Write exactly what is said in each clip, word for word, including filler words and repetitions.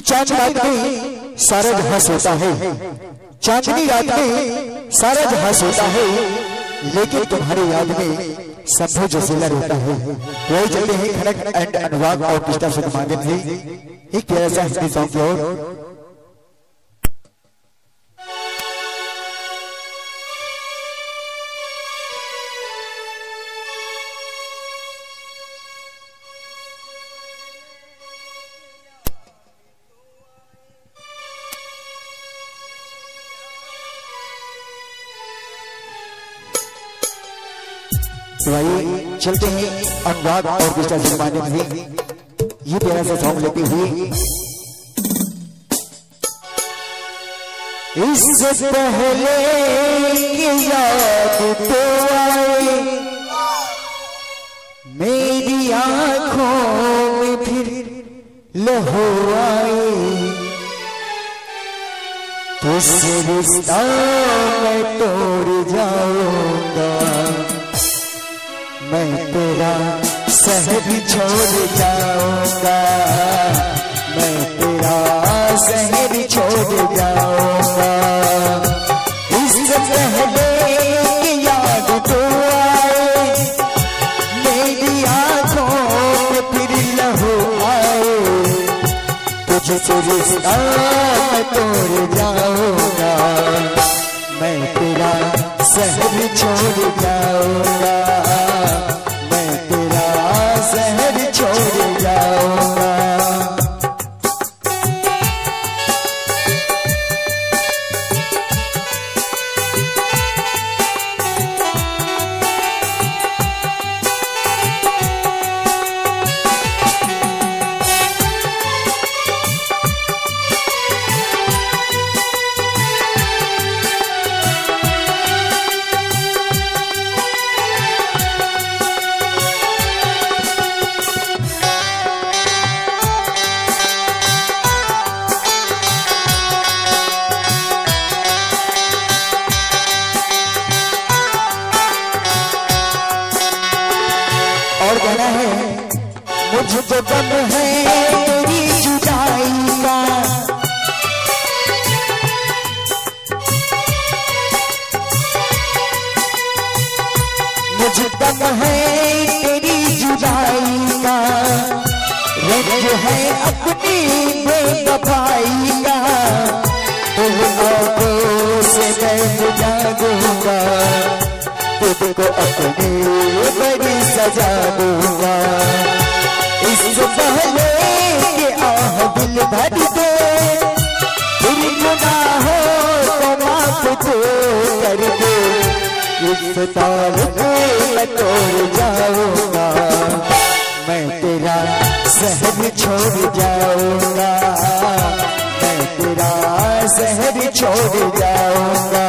चांद रात में सारा जहां सोता है, चांदनी रात में सारा जहां सोता है, लेकिन तुम्हारी याद में शंभू जोशीला रहता है। वही चलते हैं खनक एंड अनुराग और कृष्णा से माध्यम से एक प्यारा सा हिंदी सॉन्ग की ओर। तो आइए चलते हैं अनुराग और कृष्णा से माध्यम से ये प्यारा सा सॉन्ग लेते हुए। इससे पहले कि याद तो आए मेरी आंखों में फिर लहू आए, तुझसे रिश्ता मैं तोड़ जाऊंगा, मैं तेरा शहर छोड़ जाऊंगा, मैं तेरा शहर छोड़ जाऊंगा। इससे पहले कि याद तो आए मेरी आंखों में फिर लहू आए, तुझसे रिश्ता मैं तोड़ जाऊंगा, मैं तेरा शहर छोड़ जाऊंगा, छोड़ जाऊंगा। मुझको गम है तेरी जुदाई का, मुझे गम है तेरी जुदाई का, रंज है अपनी बेवफाई का, तुम आंखों से मैं जागूंगा, तुझको अपनी बड़ी सजा दूंगा। इससे पहले कि आह दिल भर दे, फिर गुनाहों को माफ तो कर दे, इस ताल्लुक मैं तोड़ जाऊंगा, मैं तेरा शहर छोड़ जाऊंगा, मैं तेरा शहर छोड़ जाऊंगा।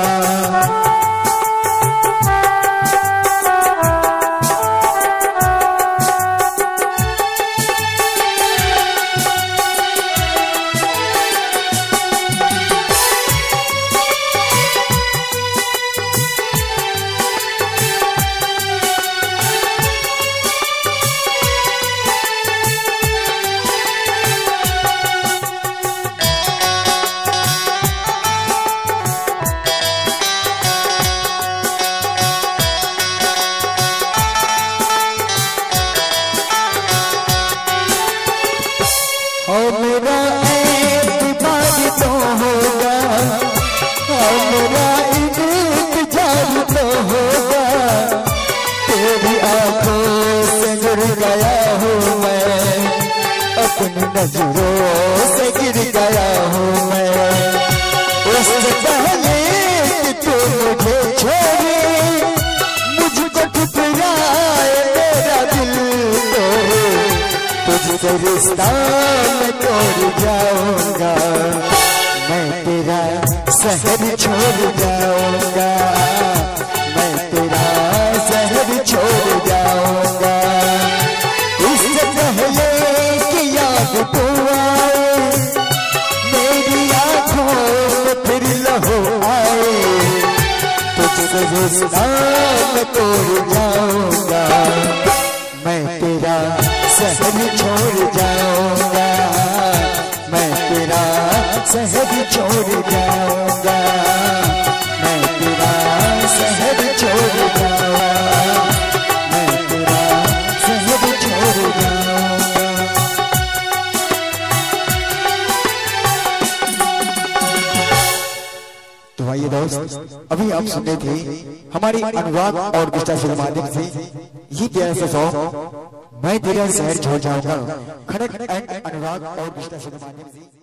मेरा एतबार तो होगा, मेरा इंतजार तो होगा, तेरी आंखों से गिर गया हूँ मैं, अपनी नजरों से गिर गया हूँ मैं। उससे पहले कि तू मुझे छोड़े, मुझको ठुकराए मेरा दिल तोड़े, तुझसे रिश्ता मैं तोड़ जाऊंगा, मैं तेरा शहर छोड़ जाऊंगा, मैं तेरा शहर छोड़ जाऊंगा। इससे पहले कि याद तो आए मेरी आंखों में फिर लहू आए, तुझसे रिश्ता मैं तोड़ जाऊंगा, मैं तेरा शहर छोड़ जाऊंगा, मैं तेरा शहर छोड़ जाऊंगा, मैं तेरा शहर छोड़ जाऊंगा, मैं तेरा शहर छोड़ जाऊंगा। तो आइए दोस्त, अभी आप सुनने थे हमारी अनुराग और विष्टा के माध्यम से ये प्यारा सा सॉन्ग मैं तेरा शहर छोड़ जाऊंगा, खड़क एंड अनुराग और विष्टा के माध्यम से।